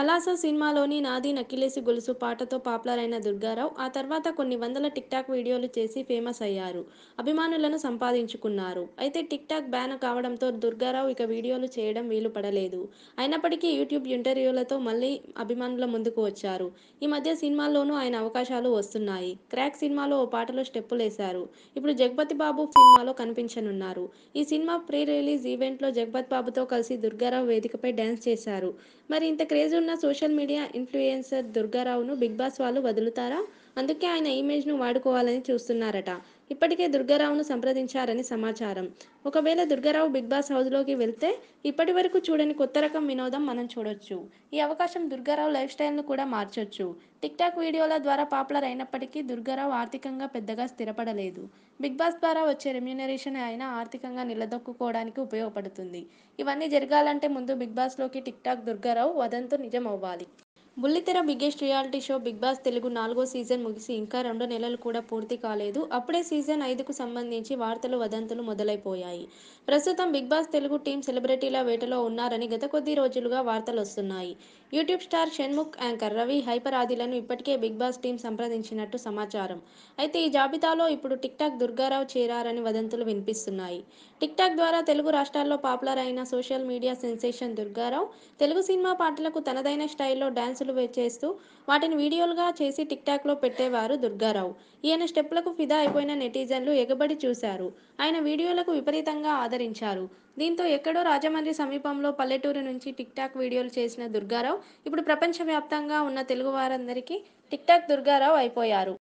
'పలాస' సినిమాలోని 'నాది నక్కిలేసి గొలుసు' పాటతో పాపులర్ అయిన దుర్గారావు ఆ తర్వాత కొన్ని వందల టిక్‌టాక్ వీడియోలు చేసి ఫేమస్ అయ్యారు. అభిమానులను సంపాదించుకున్నారు. అయితే టిక్‌టాక్ బ్యాన్ కావడంతో దుర్గారావు ఇక వీడియోలు చేయడం వీలు పడలేదు. అయినప్పటికీ యూట్యూబ్ ఇంటర్వ్యూలతో మళ్ళీ అభిమానుల ముందుకు వచ్చారు. ఈ మధ్య సినిమాల్లోనూ ఆయన అవకాశాలు వస్తున్నాయి. 'క్రాక్' సినిమాలో ఓ పాటలో స్టెప్పులేశారు. ఇప్పుడు 'జగపతి బాబు' సినిమాలో కనిపించనున్నారు. ఈ సినిమా ప్రీ రిలీజ్ ఈవెంట్లో జగపతి బాబుతో కలిసి దుర్గారావు వేదికపై డాన్స్ చేశారు. మరి ఇంత క్రేజ్ ఉన్న సోషల్ మీడియా ఇన్‌ఫ్లుయెన్సర్ దుర్గారావును 'బిగ్ బాస్' వాళ్ళు వదులుతారా? అందుకే ఆయన ఇమేజ్‌ను వాడుకోవాలని చూస్తున్నారట. ఇప్పటికే దుర్గారావును సంప్రదించారని సమాచారం. ఒకవేళ దుర్గారావు 'బిగ్ బాస్' హౌస్‌లోకి వెళ్తే ఇప్పటివరకు చూడని కొత్త రకం వినోదం మనం చూడొచ్చు. ఈ అవకాశం దుర్గారావు లైఫ్ స్టైల్‌ను కూడా మార్చొచ్చు. టిక్‌టాక్ వీడియోల ద్వారా పాపులర్ అయినప్పటికీ దుర్గారావు ఆర్థికంగా పెద్దగా స్థిరపడలేదు. 'బిగ్ బాస్' ద్వారా వచ్చే రెమ్యూనరేషన్ ఆయన ఆర్థికంగా నిలదొక్కుకోవడానికి ఉపయోగపడుతుంది. ఇవన్నీ జరగాలంటే ముందు 'బిగ్ బాస్'లోకి టిక్‌టాక్ దుర్గారావు వదంతు నిజమవ్వాలి. బుల్లితెర biggest reality show 'Bigg Boss Telugu' 4వ సీజన్ ముగిసి ఇంకా 2 నెలలు కూడా పూర్తి కాలేదు. అప్పుడే సీజన్ 5కు సంబంధించి వార్తలు, వదంతులు మొదలైపోయాయి. ప్రస్తుతం 'బిగ్ బాస్ తెలుగు' టీం సెలబ్రిటీల వేటలో ఉన్నారని గత కొద్ది రోజులుగా వార్తలొస్తున్నాయి. YouTube star Shanmukh, anchor Ravi, hyper ఆదిలను ఇప్పటికే 'బిగ్ బాస్' టీం సంప్రదించినట్టు సమాచారం. అయితే ఈ జాబితాలో ఇప్పుడు టిక్‌టాక్ దుర్గారావు చేరారని వదంతులు వినిపిస్తున్నాయి. టిక్‌టాక్ ద్వారా తెలుగు రాష్ట్రాల్లో పాపులర్ అయిన social media sensation Durgarao Telugu cinema పాటలకు తనదైన స్టైల్లో డాన్సులు చేస్తూ వాటిని వీడియోలుగా చేసి టిక్‌టాక్‌లో పెట్టేవారు దుర్గారావు. ఈయన స్టెప్పులకు ఫిదా అయిపోయిన నెటిజన్లు ఎగబడి చూశారు. ఆయన వీడియోలకు విపరీతంగా ఆదరించారు. దీంతో ఎక్కడో రాజమండ్రి సమీపంలో పల్లెటూరు నుంచి టిక్‌టాక్ వీడియోలు చేసిన దుర్గారావు ఇప్పుడు ప్రపంచవ్యాప్తంగా ఉన్న తెలుగువారందరికీ టిక్‌టాక్ దుర్గారావు అయిపోయారు.